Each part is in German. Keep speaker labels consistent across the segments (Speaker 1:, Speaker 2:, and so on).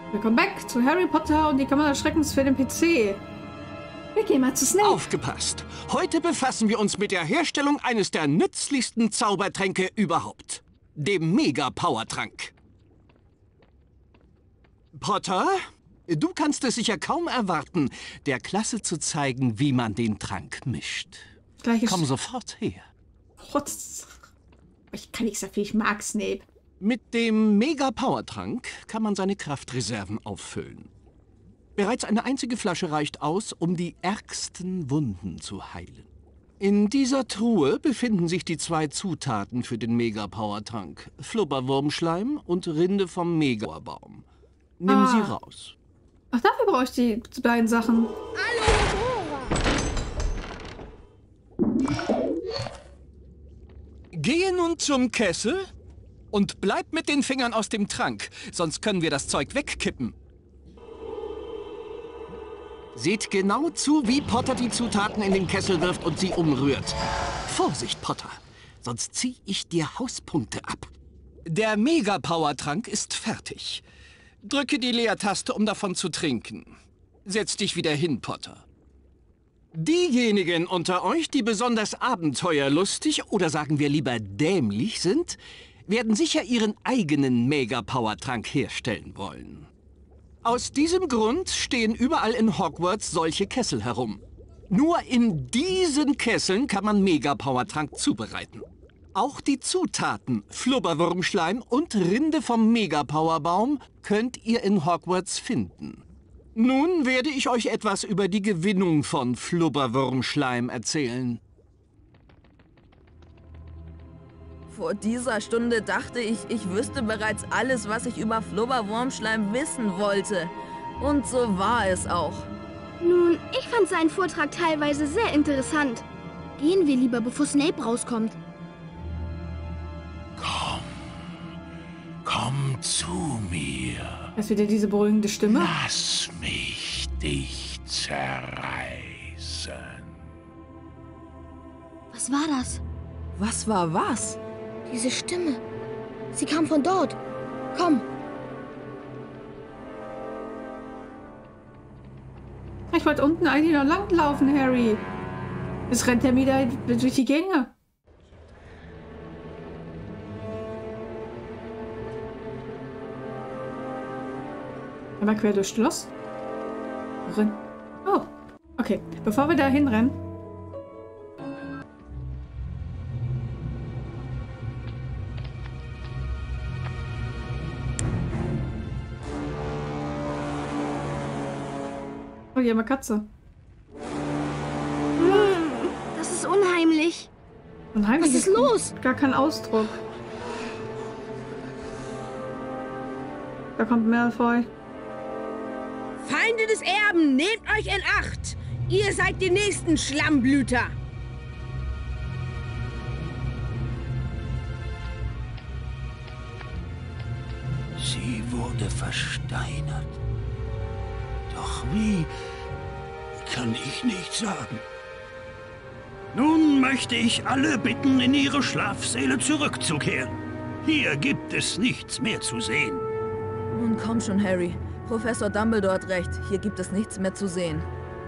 Speaker 1: Willkommen back zu Harry Potter und die Kammer des Schreckens für den PC. Wir gehen mal zu Snape.
Speaker 2: Aufgepasst! Heute befassen wir uns mit der Herstellung eines der nützlichsten Zaubertränke überhaupt. Dem Mega-Power-Trank. Potter, du kannst es sicher kaum erwarten, der Klasse zu zeigen, wie man den Trank mischt. Komm sofort her.
Speaker 1: Rotz. Ich kann nicht so viel, ich mag Snape.
Speaker 2: Mit dem Mega-Power-Trank kann man seine Kraftreserven auffüllen. Bereits eine einzige Flasche reicht aus, um die ärgsten Wunden zu heilen. In dieser Truhe befinden sich die 2 Zutaten für den Mega-Power-Trank. Flubberwurmschleim und Rinde vom Mega-Baum. Nimm sie raus.
Speaker 1: Ach, dafür brauche ich die beiden Sachen.
Speaker 2: Gehe nun zum Kessel und bleib mit den Fingern aus dem Trank, sonst können wir das Zeug wegkippen. Seht genau zu, wie Potter die Zutaten in den Kessel wirft und sie umrührt. Vorsicht, Potter, sonst zieh ich dir Hauspunkte ab. Der Mega-Power-Trank ist fertig. Drücke die Leertaste, um davon zu trinken. Setz dich wieder hin, Potter. Diejenigen unter euch, die besonders abenteuerlustig oder sagen wir lieber dämlich sind, werden sicher ihren eigenen Mega-Power-Trank herstellen wollen. Aus diesem Grund stehen überall in Hogwarts solche Kessel herum. Nur in diesen Kesseln kann man Mega-Power-Trank zubereiten. Auch die Zutaten Flubberwurmschleim und Rinde vom Mega-Power-Baum könnt ihr in Hogwarts finden. Nun werde ich euch etwas über die Gewinnung von Flubberwurmschleim erzählen.
Speaker 3: Vor dieser Stunde dachte ich, ich wüsste bereits alles, was ich über Flubberwurmschleim wissen wollte. Und so war es auch.
Speaker 4: Nun, ich fand seinen Vortrag teilweise sehr interessant. Gehen wir lieber, bevor Snape rauskommt.
Speaker 5: Komm zu mir.
Speaker 1: Das ist wieder diese beruhigende Stimme.
Speaker 5: Lass mich dich zerreißen.
Speaker 4: Was war das?
Speaker 3: Was war was?
Speaker 4: Diese Stimme. Sie kam von dort. Komm.
Speaker 1: Ich wollte unten eigentlich noch langlaufen, Harry. Jetzt rennt er wieder durch die Gänge. Aber quer durchs Schloss. Worin? Oh, okay. Bevor wir da hinrennen. Oh, hier haben wir Katze.
Speaker 4: Das ist unheimlich.
Speaker 1: Unheimlich.
Speaker 4: Was ist los?
Speaker 1: Gar kein Ausdruck. Da kommt Malfoy.
Speaker 6: Feinde des Erben, nehmt euch in Acht! Ihr seid die nächsten Schlammblüter!
Speaker 5: Sie wurde versteinert. Doch wie, kann ich nicht sagen. Nun möchte ich alle bitten, in ihre Schlafsäle zurückzukehren. Hier gibt es nichts mehr zu sehen.
Speaker 3: Nun komm schon, Harry. Professor Dumbledore hat recht. Hier gibt es nichts mehr zu sehen.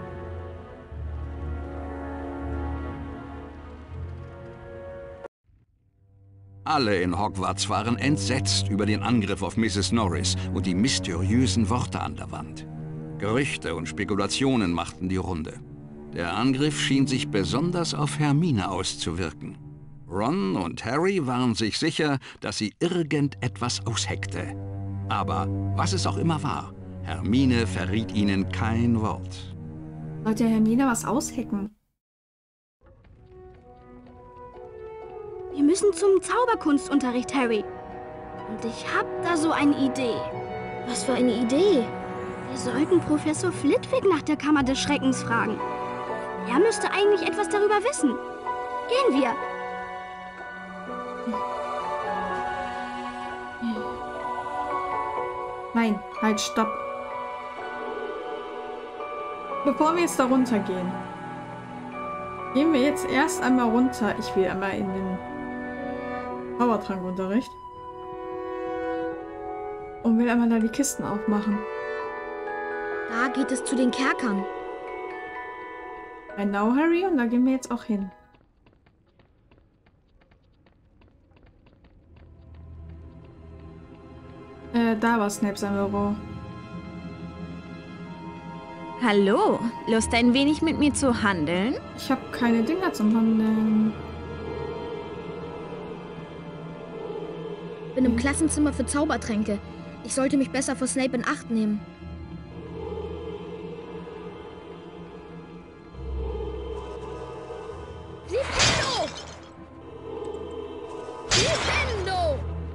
Speaker 7: Alle in Hogwarts waren entsetzt über den Angriff auf Mrs. Norris und die mysteriösen Worte an der Wand. Gerüchte und Spekulationen machten die Runde. Der Angriff schien sich besonders auf Hermine auszuwirken. Ron und Harry waren sich sicher, dass sie irgendetwas ausheckte. Aber was es auch immer war, Hermine verriet ihnen kein Wort.
Speaker 1: Sollte Hermine was aushecken?
Speaker 4: Wir müssen zum Zauberkunstunterricht, Harry. Und ich hab da so eine Idee. Was für eine Idee? Wir sollten Professor Flitwick nach der Kammer des Schreckens fragen. Er müsste eigentlich etwas darüber wissen. Gehen wir.
Speaker 1: Nein, halt, stopp. Bevor wir jetzt da runtergehen, gehen wir jetzt erst einmal runter. Ich will einmal in den Powertrank-Unterricht. Und will einmal da die Kisten aufmachen.
Speaker 4: Da geht es zu den Kerkern.
Speaker 1: Genau, Harry, und da gehen wir jetzt auch hin. Da war Snape sein Büro.
Speaker 3: Hallo, Lust ein wenig mit mir zu handeln?
Speaker 1: Ich habe keine Dinger zum Handeln.
Speaker 4: Bin im Klassenzimmer für Zaubertränke. Ich sollte mich besser vor Snape in Acht nehmen.
Speaker 6: Nintendo! Nintendo!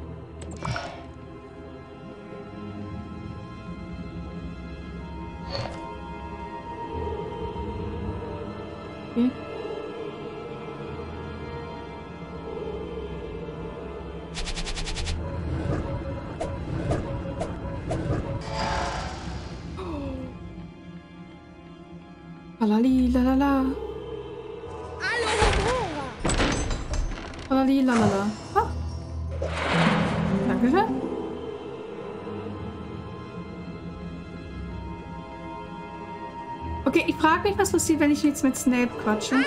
Speaker 1: Okay. Lalali, lalala. Lalali, lalala. Ah. Dankeschön. Okay, ich frage mich, was passiert, wenn ich jetzt mit Snape quatsche.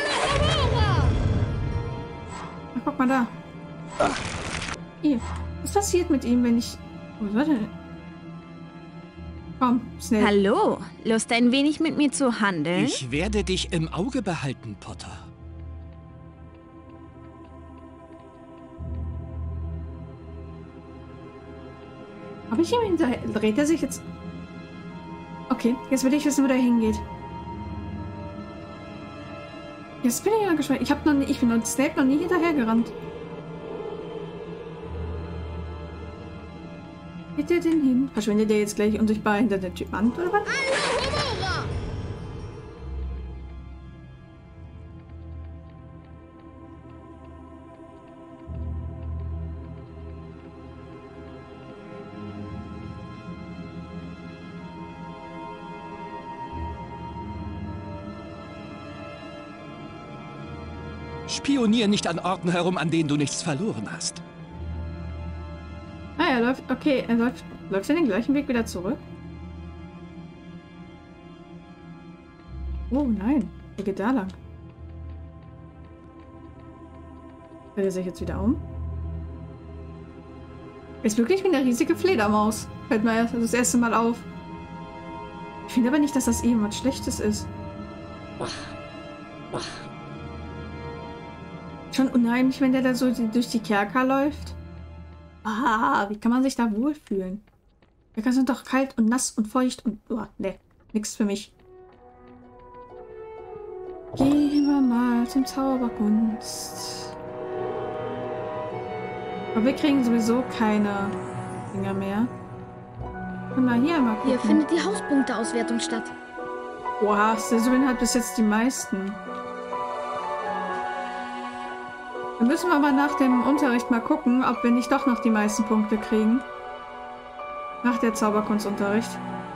Speaker 1: Na, guck mal da. Hier. Was passiert mit ihm, wenn ich... Oh, warte. Komm, Snape.
Speaker 3: Hallo, Lust ein wenig mit mir zu handeln?
Speaker 2: Ich werde dich im Auge behalten, Potter.
Speaker 1: Habe ich ihm hinterher... Dreht er sich jetzt... Okay, jetzt will ich wissen, wo der hingeht. Jetzt bin ich ja gespannt. Ich bin Snape noch nie hinterhergerannt. Geht der denn hin? Verschwindet der jetzt gleich unsichtbar hinter der Wand oder was?
Speaker 2: Spionier nicht an Orten herum, an denen du nichts verloren hast.
Speaker 1: Ah, er läuft... Okay, er läuft... Läuft er den gleichen Weg wieder zurück? Oh nein, er geht da lang. Dreht er sich jetzt wieder um? Ist wirklich wie eine riesige Fledermaus. Fällt mir erst das erste Mal auf. Ich finde aber nicht, dass das irgendwas Schlechtes ist. Schon unheimlich, wenn der da so durch die Kerker läuft. Ah, wie kann man sich da wohlfühlen? Kerker sind doch kalt und nass und feucht und... Oh, ne, nix für mich. Gehen wir mal zum Zauberkunst. Aber wir kriegen sowieso keine Dinger mehr. Können wir hier mal gucken.
Speaker 4: Hier findet die Hauspunkteauswertung statt.
Speaker 1: Boah, Slytherin hat bis jetzt die meisten. Dann müssen wir aber nach dem Unterricht mal gucken, ob wir nicht doch noch die meisten Punkte kriegen. Nach der Zauberkunstunterricht.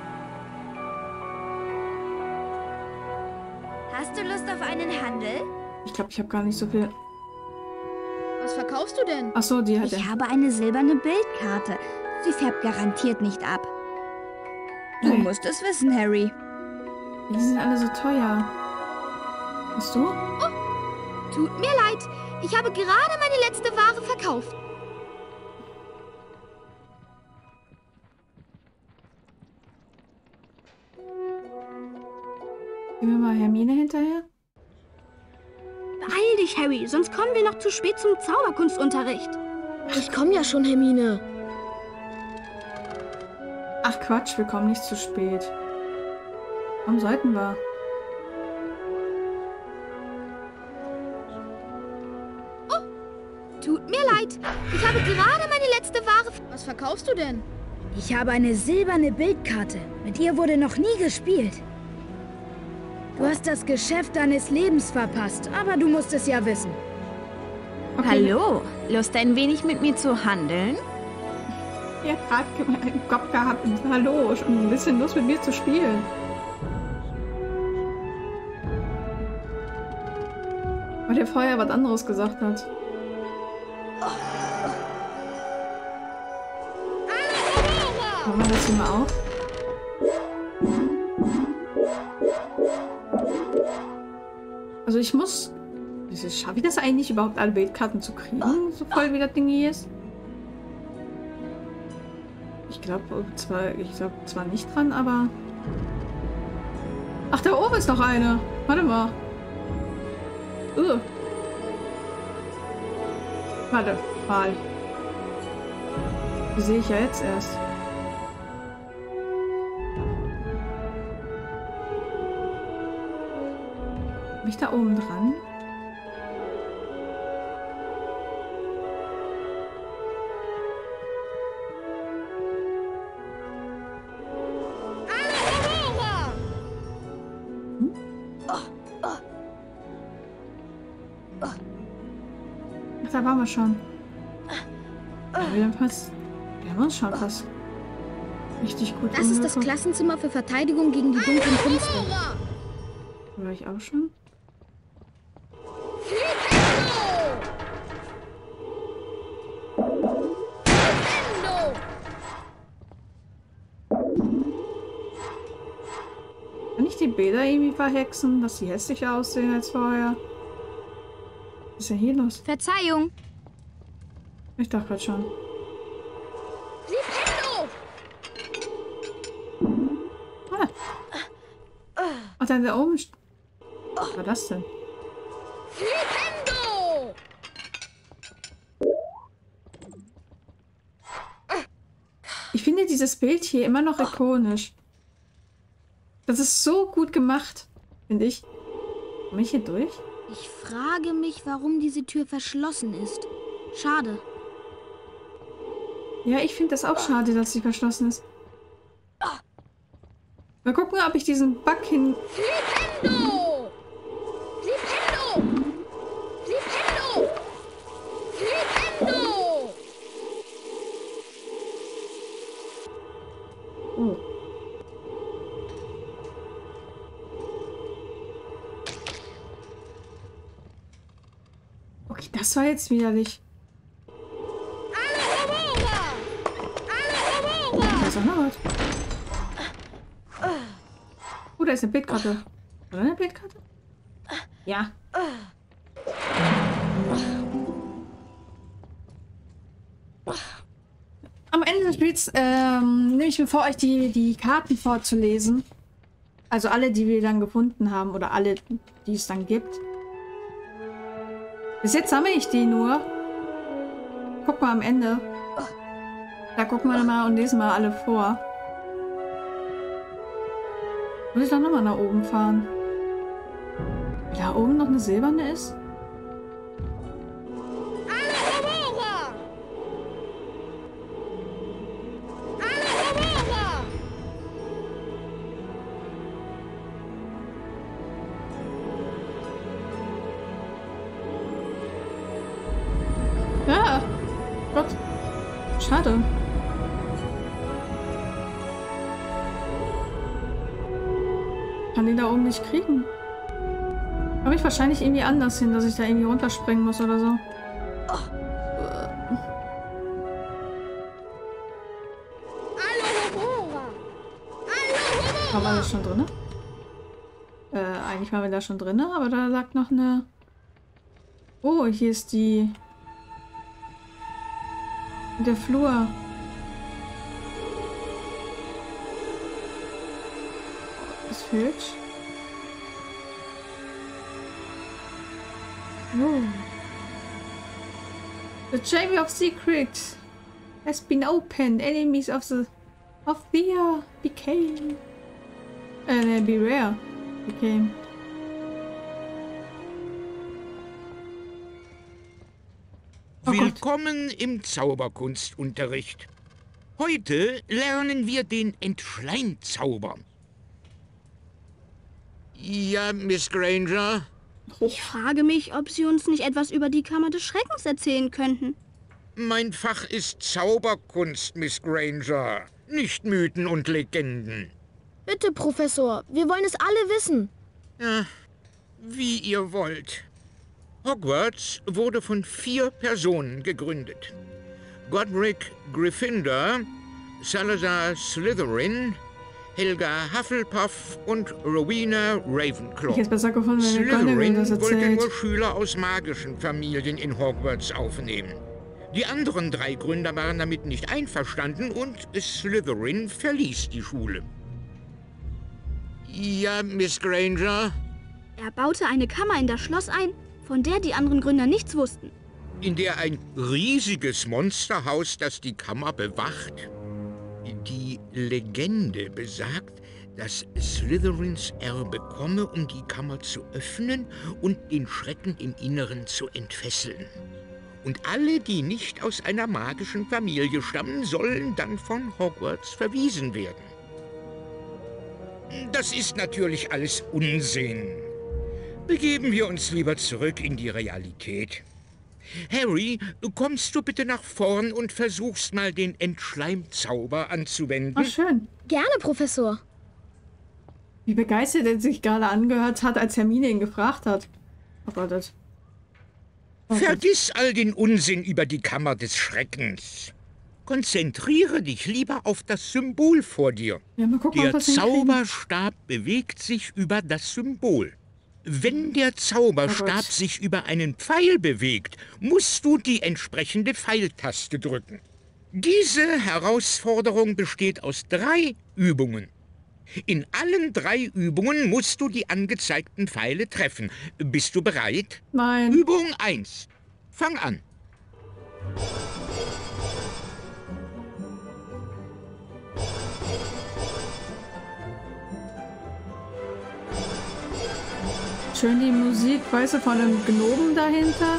Speaker 4: Hast du Lust auf einen Handel?
Speaker 1: Ich glaube, ich habe gar nicht so viel...
Speaker 4: Was verkaufst du denn?
Speaker 1: Achso, die hat er.
Speaker 4: Ich habe eine silberne Bildkarte. Sie färbt garantiert nicht ab. Du
Speaker 1: Nee.
Speaker 4: musst es wissen, Harry.
Speaker 1: Die sind alle so teuer. Hast du?
Speaker 4: Tut mir leid. Ich habe gerade meine letzte Ware verkauft.
Speaker 1: Gehen wir mal Hermine hinterher?
Speaker 4: Beeil dich, Harry, sonst kommen wir noch zu spät zum Zauberkunstunterricht. Ich komme ja schon, Hermine.
Speaker 1: Ach Quatsch, wir kommen nicht zu spät. Warum sollten wir?
Speaker 4: Tut mir leid. Ich habe gerade meine letzte Ware... Was verkaufst du denn?
Speaker 8: Ich habe eine silberne Bildkarte. Mit ihr wurde noch nie gespielt. Du hast das Geschäft deines Lebens verpasst, aber du musst es ja wissen.
Speaker 1: Okay.
Speaker 3: Hallo, Lust ein wenig mit mir zu handeln?
Speaker 1: Ihr habt gerade einen Kopf gehabt. Hallo, schon ein bisschen Lust mit mir zu spielen. Weil der vorher was anderes gesagt hat. Machen wir das hier mal auf. Also ich muss... Schaffe ich das eigentlich überhaupt, alle Bildkarten zu kriegen? So voll wie das Ding hier ist? Ich glaube zwar nicht dran, aber... Ach, da oben ist noch eine. Warte mal. Warte mal. Die sehe ich ja jetzt erst. Bin ich da oben dran? Da waren wir schon. Wir haben uns schon fast richtig gut.
Speaker 4: Das ist das Klassenzimmer für Verteidigung gegen die dunklen Künste.
Speaker 1: War ich auch schon? Kann ich die Bilder irgendwie verhexen, dass sie hässlicher aussehen als vorher? Was ist denn hier los?
Speaker 4: Verzeihung.
Speaker 1: Ich dachte gerade schon. Ach, da oben. Was war das denn? Ich finde dieses Bild hier immer noch ikonisch. Das ist so gut gemacht, finde ich. Komme ich hier durch?
Speaker 4: Ich frage mich, warum diese Tür verschlossen ist. Schade.
Speaker 1: Ja, ich finde das auch schade, dass sie verschlossen ist. Mal gucken, ob ich diesen Bug hin...
Speaker 6: Flipendo! Flipendo! Flipendo! Flipendo!
Speaker 1: Oh. Okay, das war jetzt widerlich. Da ist auch noch was. Oh, da ist eine Bildkarte. Oder eine Bildkarte? Ja. Am Ende des Spiels nehme ich mir vor, euch die Karten vorzulesen. Also alle, die wir dann gefunden haben. Oder alle, die es dann gibt. Bis jetzt sammle ich die nur. Guck mal am Ende. Da gucken wir mal und lesen mal alle vor. Muss ich doch nochmal nach oben fahren? Weil da oben noch eine silberne ist? Ja! Gott. Schade. Kann den da oben nicht kriegen. Komme ich wahrscheinlich irgendwie anders hin, dass ich da irgendwie runterspringen muss oder so. Waren wir da schon drin? Eigentlich waren wir da schon drin, aber da lag noch eine... Oh, hier ist der Flur. Was fehlt? Oh. The Chamber of Secrets has been opened. Enemies of the became. Beware became. Oh
Speaker 9: Willkommen im Zauberkunstunterricht. Heute lernen wir den Entschleinzauber. Ja, Miss Granger?
Speaker 4: Ich frage mich, ob Sie uns nicht etwas über die Kammer des Schreckens erzählen könnten.
Speaker 9: Mein Fach ist Zauberkunst, Miss Granger, nicht Mythen und Legenden.
Speaker 8: Bitte, Professor, wir wollen es alle wissen.
Speaker 9: Ja, wie ihr wollt. Hogwarts wurde von 4 Personen gegründet. Godric Gryffindor, Salazar Slytherin, Helga Hufflepuff und Rowena Ravenclaw.
Speaker 1: Ich hätte es besser gefunden, wenn McGonagall das
Speaker 9: Slytherin wollte
Speaker 1: erzählt.
Speaker 9: nur Schüler aus magischen Familien in Hogwarts aufnehmen. Die anderen 3 Gründer waren damit nicht einverstanden und Slytherin verließ die Schule. Ja, Miss Granger?
Speaker 4: Er baute eine Kammer in das Schloss ein, von der die anderen Gründer nichts wussten.
Speaker 9: In der ein riesiges Monsterhaus, das die Kammer bewacht. Die Legende besagt, dass Slytherins Erbe komme, um die Kammer zu öffnen und den Schrecken im Inneren zu entfesseln. Und alle, die nicht aus einer magischen Familie stammen, sollen dann von Hogwarts verwiesen werden. Das ist natürlich alles Unsinn. Begeben wir uns lieber zurück in die Realität. Harry, kommst du bitte nach vorn und versuchst mal den Entschleimzauber anzuwenden?
Speaker 1: Ach, schön.
Speaker 8: Gerne, Professor.
Speaker 1: Wie begeistert er sich gerade angehört hat, als Hermine ihn gefragt hat. Oh Gott, das... Oh Gott.
Speaker 9: Vergiss all den Unsinn über die Kammer des Schreckens. Konzentriere dich lieber auf das Symbol vor dir.
Speaker 1: Ja, mal gucken,
Speaker 9: Der
Speaker 1: ob wir's hinkriegen.
Speaker 9: Zauberstab bewegt sich über das Symbol. Wenn der Zauberstab sich über einen Pfeil bewegt, musst du die entsprechende Pfeiltaste drücken. Diese Herausforderung besteht aus 3 Übungen. In allen 3 Übungen musst du die angezeigten Pfeile treffen. Bist du bereit?
Speaker 1: Nein.
Speaker 9: Übung 1. Fang an.
Speaker 1: Schön die Musik, weißt du, von einem Gnomen dahinter.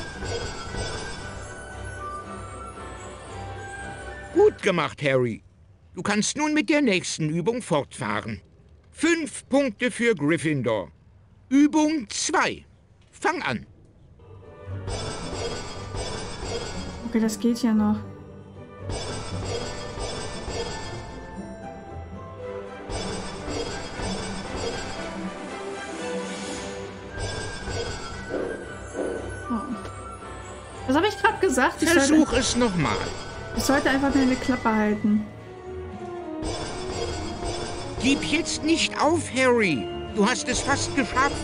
Speaker 9: Gut gemacht, Harry. Du kannst nun mit der nächsten Übung fortfahren. 5 Punkte für Gryffindor. Übung 2. Fang an.
Speaker 1: Okay, das geht ja noch. Was habe ich gerade gesagt?
Speaker 9: Versuch es nochmal.
Speaker 1: Ich sollte einfach meine Klappe halten.
Speaker 9: Gib jetzt nicht auf, Harry. Du hast es fast geschafft.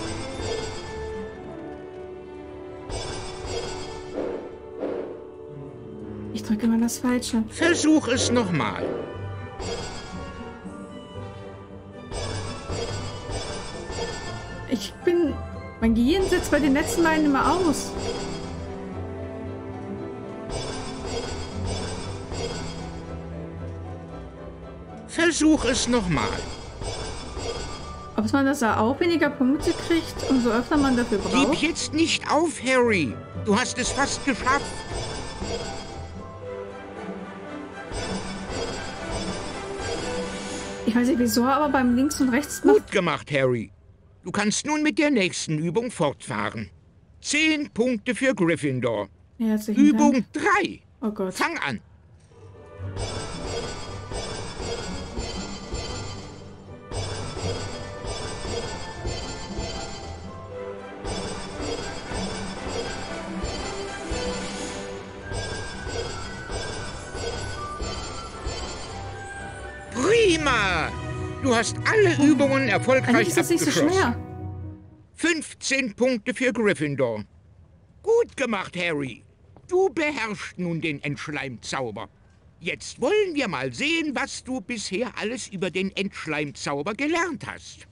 Speaker 1: Ich drücke immer das Falsche.
Speaker 9: Versuch es nochmal.
Speaker 1: Ich bin... Mein Gehirn setzt bei den letzten beiden immer aus.
Speaker 9: Versuch es nochmal.
Speaker 1: Ob man das da auch weniger Punkte kriegt, umso öfter man dafür braucht?
Speaker 9: Gib jetzt nicht auf, Harry. Du hast es fast geschafft.
Speaker 1: Ich weiß nicht wieso, aber beim Links und Rechts macht...
Speaker 9: Gut gemacht, Harry. Du kannst nun mit der nächsten Übung fortfahren. 10 Punkte für Gryffindor.
Speaker 1: Herzlichen
Speaker 9: Übung
Speaker 1: Dank.
Speaker 9: 3.
Speaker 1: Oh Gott.
Speaker 9: Fang an. Prima! Du hast alle Übungen erfolgreich
Speaker 1: Eigentlich ist das nicht so
Speaker 9: abgeschlossen.
Speaker 1: schwer.
Speaker 9: 15 Punkte für Gryffindor. Gut gemacht, Harry. Du beherrschst nun den Entschleimzauber. Jetzt wollen wir mal sehen, was du bisher alles über den Entschleimzauber gelernt hast.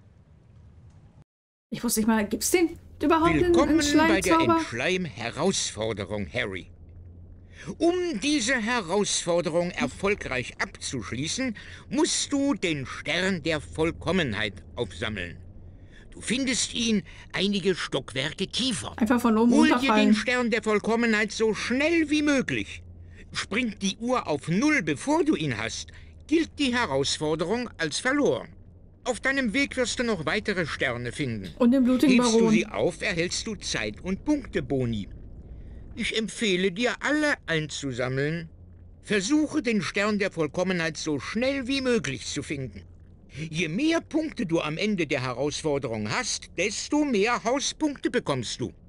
Speaker 1: Ich wusste nicht mal, gibt's den überhaupt in
Speaker 9: Willkommen bei der
Speaker 1: Schleimzauber?
Speaker 9: Entschleim-Herausforderung, Harry. Um diese Herausforderung erfolgreich abzuschließen, musst du den Stern der Vollkommenheit aufsammeln. Du findest ihn einige Stockwerke tiefer.
Speaker 1: Einfach von oben
Speaker 9: Hol dir
Speaker 1: runterfallen.
Speaker 9: den Stern der Vollkommenheit so schnell wie möglich. Springt die Uhr auf 0, bevor du ihn hast, gilt die Herausforderung als verloren. Auf deinem Weg wirst du noch weitere Sterne finden.
Speaker 1: Und den blutigen
Speaker 9: Hebst du
Speaker 1: Baron.
Speaker 9: sie auf, erhältst du Zeit- und Punkteboni. Ich empfehle dir, alle einzusammeln. Versuche, den Stern der Vollkommenheit so schnell wie möglich zu finden. Je mehr Punkte du am Ende der Herausforderung hast, desto mehr Hauspunkte bekommst du.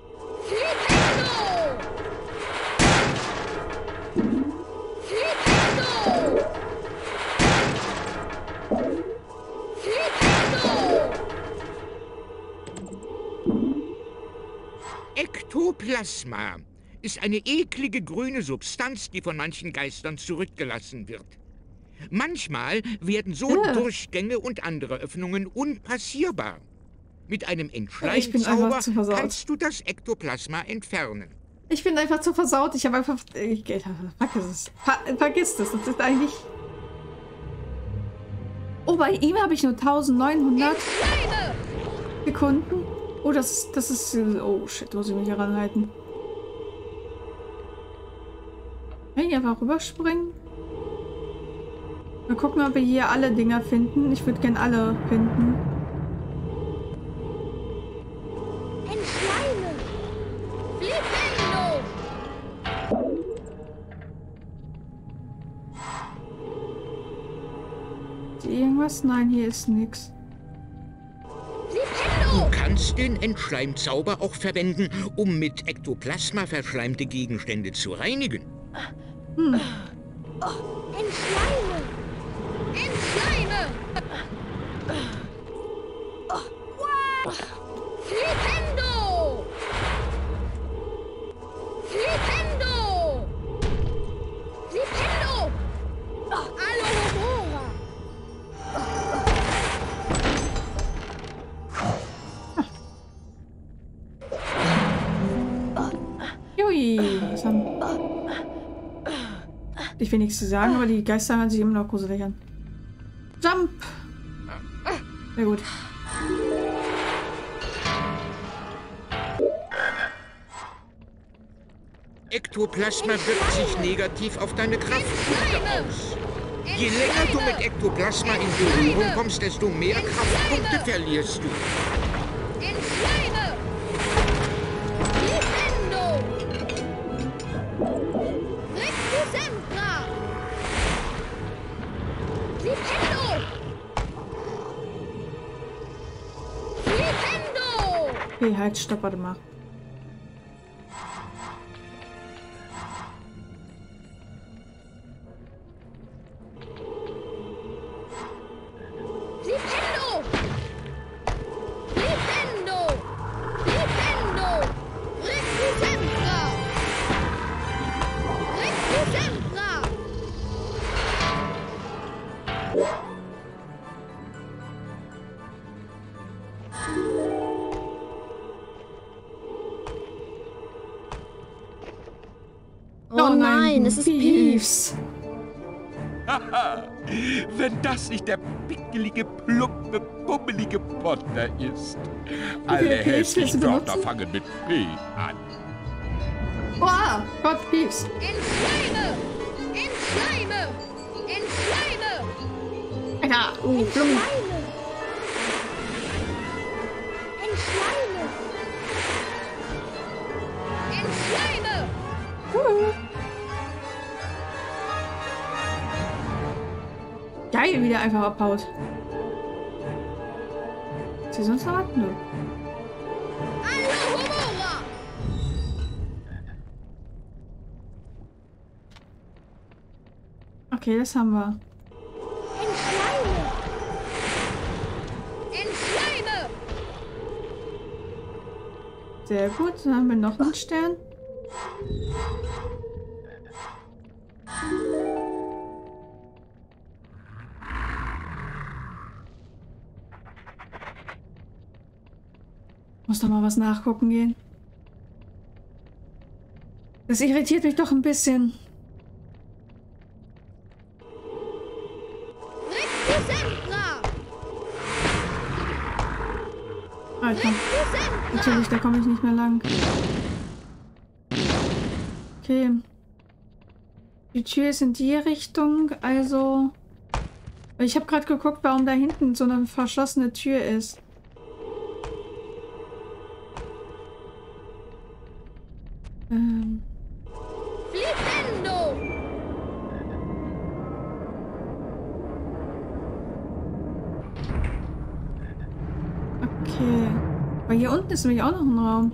Speaker 8: Flipendo!
Speaker 9: Ektoplasma ist eine eklige grüne Substanz, die von manchen Geistern zurückgelassen wird. Manchmal werden so Durchgänge und andere Öffnungen unpassierbar. Mit einem Entschleimzauber kannst du das Ektoplasma entfernen.
Speaker 1: Ich bin einfach zu versaut. Ich habe einfach... vergiss es. Vergiss das. Das ist eigentlich... Oh, bei ihm habe ich nur 1900 Sekunden. Oh, das ist... Oh, shit. Muss ich mich heranhalten. Kann ich einfach rüberspringen? Mal gucken, ob wir hier alle Dinger finden. Ich würde gerne alle finden.
Speaker 8: Entschleime! Flipendo!
Speaker 1: Ist hier irgendwas? Nein, hier ist nichts.
Speaker 9: Du kannst den Entschleimzauber auch verwenden, um mit Ektoplasma verschleimte Gegenstände zu reinigen.
Speaker 8: Entschleime! Entschleime! Flipendo! Flipendo! Flipendo! Alohomora!
Speaker 1: Jui, was haben... Ich will nichts zu sagen, aber die Geister hören sich immer noch gruselig an. Jump! Sehr gut.
Speaker 9: Ektoplasma wirkt sich negativ auf deine Kraftpunkte aus. Je länger du mit Ektoplasma in Berührung kommst, desto mehr Kraftpunkte verlierst du.
Speaker 8: Entschleime! Flipendo! Rectusempra! Flipendo! Flipendo!
Speaker 1: Okay, halt, stopp, warte mal.
Speaker 8: Flipendo! Flipendo! Flipendo! Rectusempra! Rectusempra!
Speaker 1: Oh nein, es ist Peeves.
Speaker 10: Haha, wenn das nicht der pickelige, plumpe, bummelige Potter ist. Alle hässlichen Wörter fangen mit P an.
Speaker 1: Wow, Gott, Peeves.
Speaker 8: Entschleime! Entschleime! Entschleime!
Speaker 1: Alter, Blumen.
Speaker 8: Entschleime! Entschleime!
Speaker 1: Geil, wie der einfach abhaut. Ist hier sonst noch was? Nö.
Speaker 8: Alohomora!
Speaker 1: Okay, das haben wir.
Speaker 8: Entschleime! Entschleime!
Speaker 1: Sehr gut, dann haben wir noch einen Stern. Muss doch mal was nachgucken gehen. Das irritiert mich doch ein bisschen.
Speaker 8: Rectusempra!
Speaker 1: Alter, natürlich, da komme ich nicht mehr lang. Okay. Die Tür ist in die Richtung, also... Ich habe gerade geguckt, warum da hinten so eine verschlossene Tür ist.
Speaker 8: Flipendo!
Speaker 1: Okay. Aber hier unten ist nämlich auch noch ein Raum.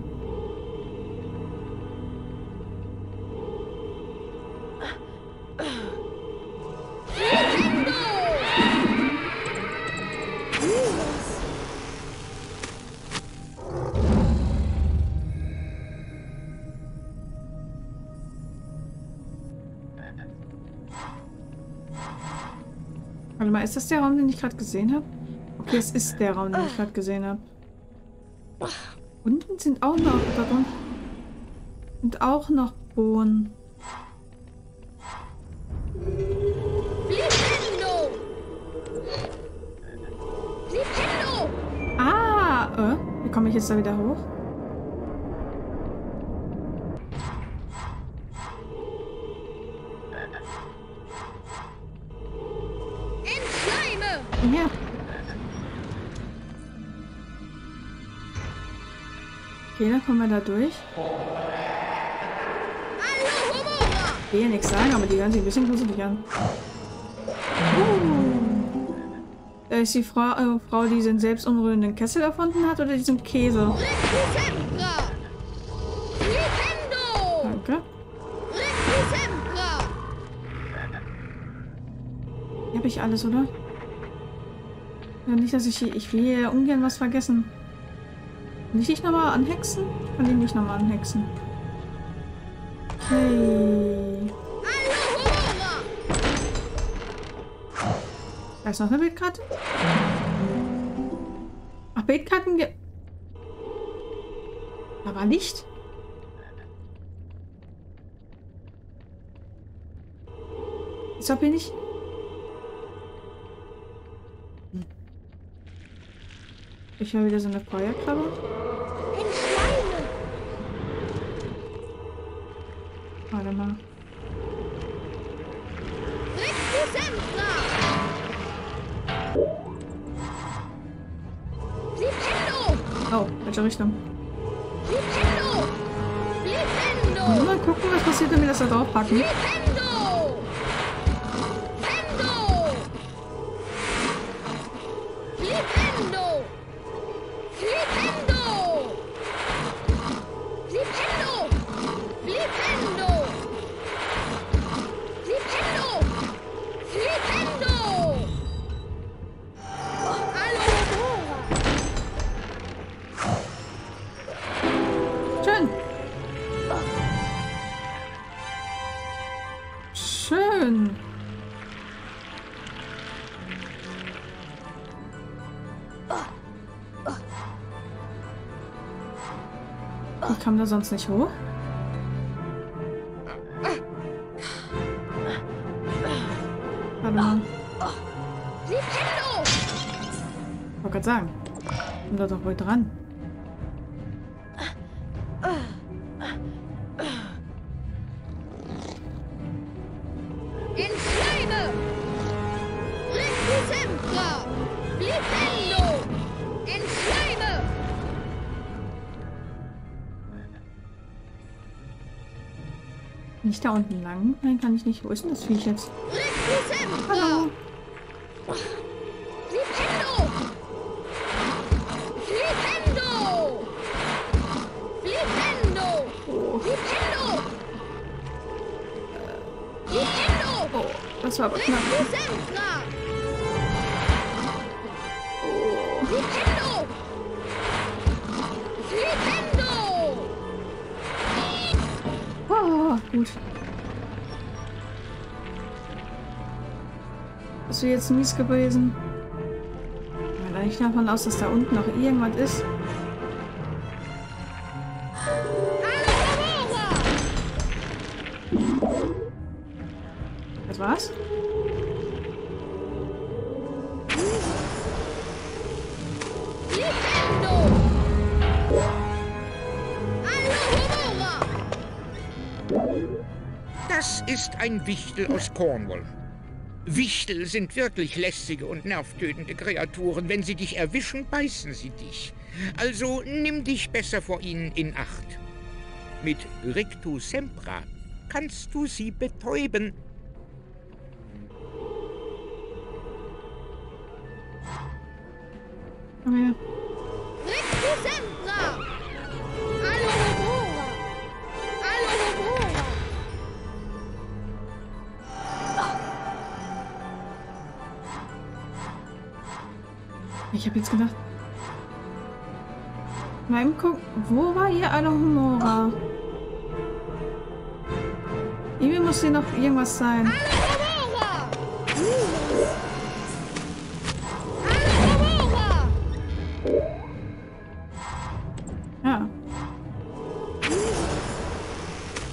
Speaker 1: Warte mal, ist das der Raum, den ich gerade gesehen habe? Okay, es ist der Raum, den ich gerade gesehen habe. Unten sind auch noch, da unten sind auch noch Bohnen. Ah, wie komme ich jetzt da wieder hoch? Ja. Okay, dann kommen wir da durch. Ich will ja nichts sagen, aber die hören sich ein bisschen gruselig an. Da ist die Frau, die diesen selbstumrührenden Kessel erfunden hat, oder diesen Käse? Danke. Hier habe ich alles, oder? Ja, nicht, dass ich will hier ungern was vergessen. Kann ich dich nochmal anhexen? Kann ich nicht nochmal anhexen. Okay. Da ist noch eine Bildkarte. Ach, Bildkarten. Da war Licht. Ist doch nicht. Ich höre wieder so eine Feuerkrabbe. Warte mal. Oh, welche Richtung? Mal gucken, was passiert, wenn wir das da drauf packen. Schön. Ich kam da sonst nicht hoch. Warte mal. Ich wollte gerade sagen. Kommt da doch wohl dran. Nicht da unten lang? Nein, kann ich nicht. Wo ist denn das Viech jetzt? Hallo. Oh, das war aber knapp. Oh, gut. Das wäre jetzt mies gewesen. Ja, ich gehe davon aus, dass da unten noch irgendwas ist. Das war's?
Speaker 9: Das ist ein Wichtel aus Cornwall. Wichtel sind wirklich lästige und nervtötende Kreaturen. Wenn sie dich erwischen, beißen sie dich. Also nimm dich besser vor ihnen in Acht. Mit Rictus Sempra kannst du sie betäuben.
Speaker 1: Oh ja.
Speaker 6: Rictus Sempra!
Speaker 1: Ich habe jetzt gedacht. Mal eben gucken. Wo war hier Alohomora? Irgendwie muss hier noch irgendwas sein.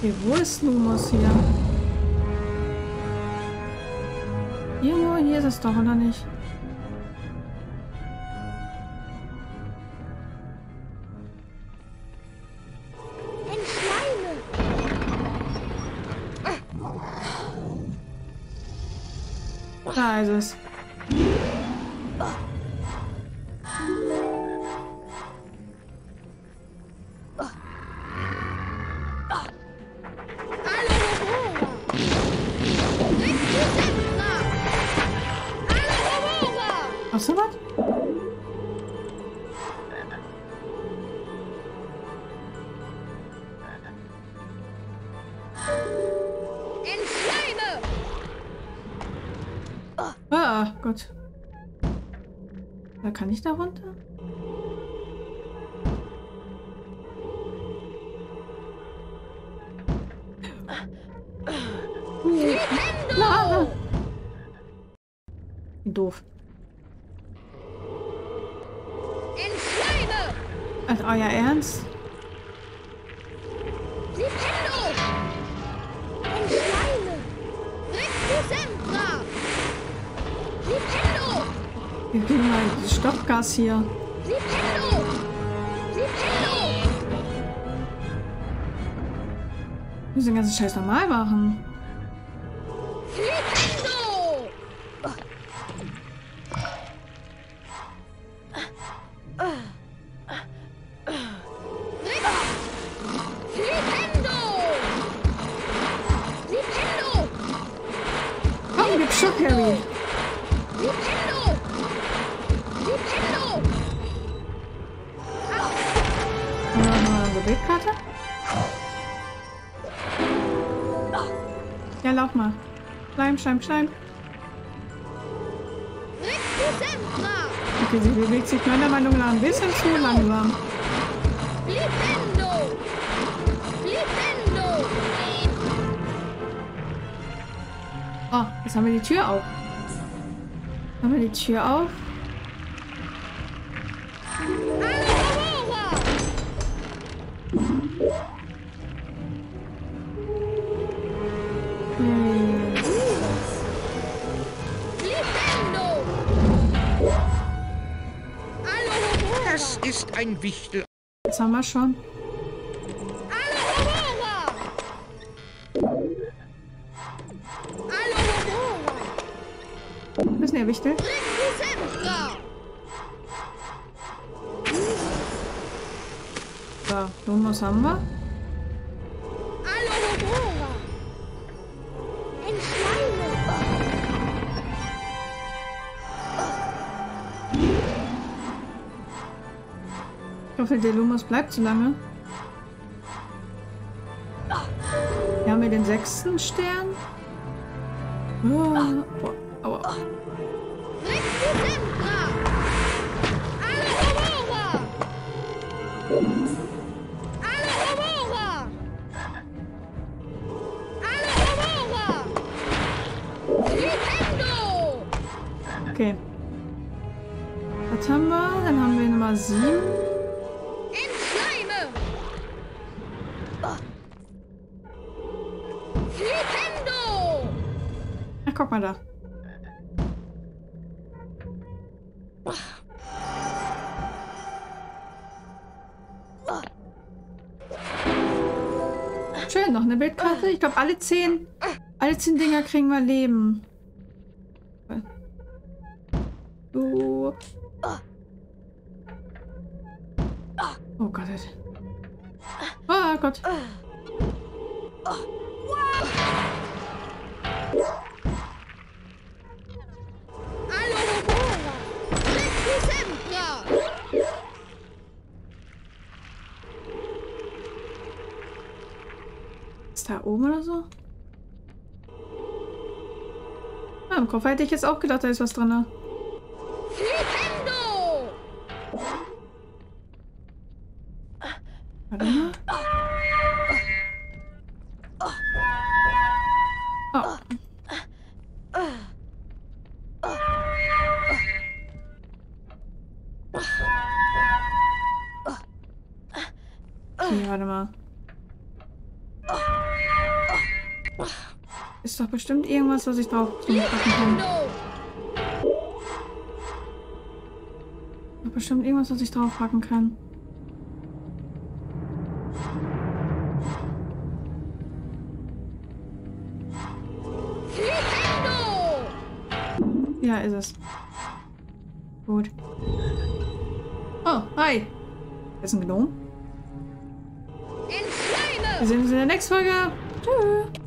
Speaker 1: Okay, wo ist Lumos hier? Irgendwo hier ist es doch, oder nicht? Da ist es. Hast du was? Ah, Gott. Da kann ich da runter? Lava! Doof. Also, euer Ernst? Wir kriegen mal das Stoffgas hier. Wir müssen den ganzen Scheiß normal machen. Komm, gib Schock, Harry. Bildkarte? Ja, lauf mal. Schleim, Schleim, Schleim. Okay, sie bewegt sich meiner Meinung nach ein bisschen zu langsam. Oh, jetzt haben wir die Tür auf. Haben wir die Tür auf?
Speaker 9: Das ist ein Wichtel.
Speaker 1: Das haben wir schon. Das ist der Wichtel. So, Lumos haben wir. Ich hoffe, der Lumos bleibt zu lange. Hier haben wir den 6. Stern. Oh, aua. Okay. Was haben wir? Dann haben wir Nummer 7. Ach, guck mal da. Schön, noch eine Bildkarte. Ich glaube, alle 10 Dinger kriegen wir Leben. Du. Oh Gott. Oh Gott. Ist da oben oder so? Ah, im Kopf hätte ich jetzt auch gedacht, da ist was drin. Warte mal. Oh. Okay, warte mal. ist doch bestimmt irgendwas, was ich drauf packen kann. Doch bestimmt irgendwas, was ich draufpacken kann. Ja, ist es. Gut. Oh, hi. Das ist ein Gnome. Wir sehen uns in der nächsten Folge. Tschüss.